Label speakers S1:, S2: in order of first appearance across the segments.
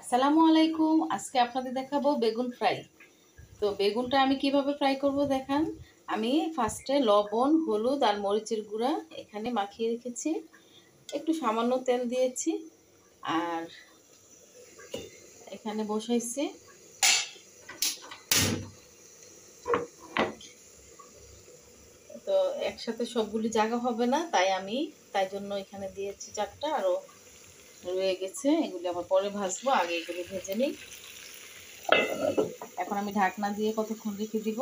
S1: আসসালামু আলাইকুম। আজকে আপনাদের দেখাবো বেগুন ফ্রাই। তো বেগুনটা আমি কিভাবে ফ্রাই করব দেখান। আমি ফার্স্টে লবণ, হলুদ আর মরিচের গুঁড়া এখানে মাখিয়ে রেখেছি। একটু সামান্য তেল দিয়েছি আর এখানে বসাইছি। তো একসাথে সবগুলি জায়গা হবে না, তাই জন্য এখানে দিয়েছি চারটা, আরও রয়ে গেছে। এগুলি আবার পরে ভাজবো, আগে এগুলি ভেজে নিই। এখন আমি ঢাকনা দিয়ে কতক্ষণ রেখে দিব,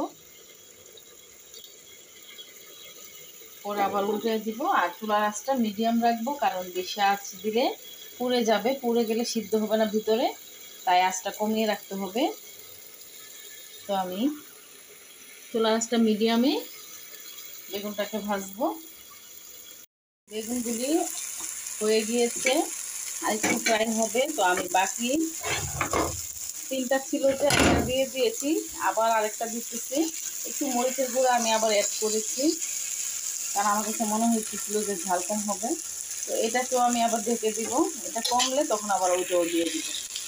S1: পরে আবার উল্টে দিব। আর চুলার আঁচটা মিডিয়াম রাখবো, কারণ বেশি আঁচ দিলে পুড়ে যাবে, পুড়ে গেলে সিদ্ধ হবে না ভিতরে, তাই আঁচটা কমিয়ে রাখতে হবে। তো আমি চুলার আঁচটা মিডিয়ামে বেগুনটাকে ভাজবো। বেগুনগুলি হয়ে গিয়েছে, আর একটু ফ্রাই হবে। তো আমি বাকি তিনটা ছিল যে একটা দিয়ে দিয়েছি, আবার আরেকটা দিতেছি। একটু মরিচের গুঁড়া আমি আবার অ্যাড করেছি, কারণ আমার কাছে মনে হচ্ছিল যে ঝাল কম হবে। তো এটাকেও আমি আবার ঢেকে দিব, এটা কমলে তখন আবার ওইটাও দিয়ে দিব।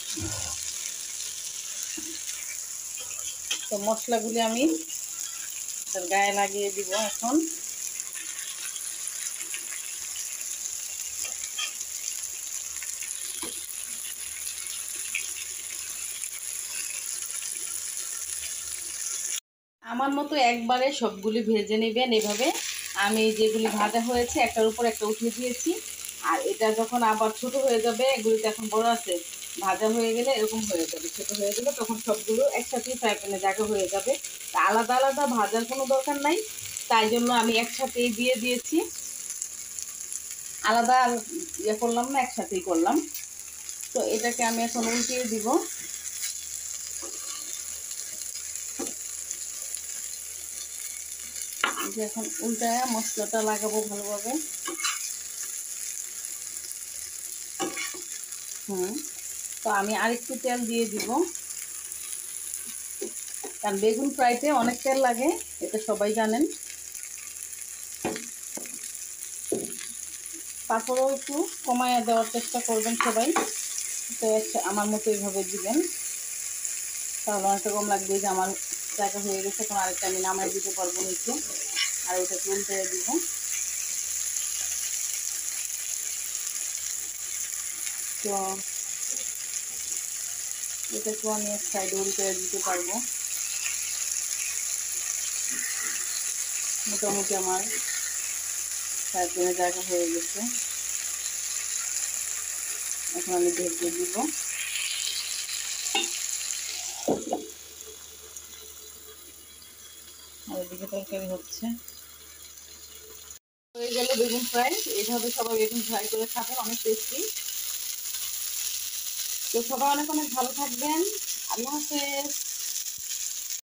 S1: তো মশলাগুলি আমি তার গায়ে লাগিয়ে দিব এখন। আমার মতো একবারে সবগুলি ভেজে নেবেন এভাবে। আমি যেগুলি ভাজা হয়েছে একটার উপর একটা উঠিয়ে দিয়েছি, আর এটা যখন আবার ছোট হয়ে যাবে, এগুলি তো এখন বড় আছে, ভাজা হয়ে গেলে এরকম হয়ে যাবে, ছোট হয়ে গেলে তখন সবগুলো একসাথেই ফ্রাই প্যানে জায়গা হয়ে যাবে। তা আলাদা আলাদা ভাজার কোনো দরকার নাই, তাই জন্য আমি একসাথেই দিয়ে দিয়েছি। আলাদা আর ইয়ে করলাম না, একসাথেই করলাম। তো এটাকে আমি এখন উল্টিয়ে দিব। এখন উল্টায় মশলাটা লাগাবো ভালোভাবে। তো আমি আরেকটু তেল দিয়ে দিব, কারণ বেগুন ফ্রাইতে অনেক তেল লাগে, এটা সবাই জানেন। তারপরেও একটু কমায় দেওয়ার চেষ্টা করবেন সবাই। তো আমার মতো এইভাবে দিবেন, তাহলে অনেকটা কম লাগবে। যে আমার জায়গা হয়ে গেছে, এখন আরেকটা আমি নামাই দিতে পারবো নিচে, আর ওটাকে উল্টে দিব। তো এটাকেও আমি এক সাইডে উল্টে দিতে পারবো। মোটামুটি আমার ফ্রাই প্যানে জায়গা হয়ে গেছে, এখন আমি ঢেকে দিব। আর এদিকে তরকারি হচ্ছে, হয়ে গেল বেগুন ফ্রাই। এইভাবে সবাই বেগুন ফ্রাই করে খাবেন, অনেক টেস্টি। তো সবাই অনেক অনেক ভালো থাকবেন। আল্লাহ হাফেজ।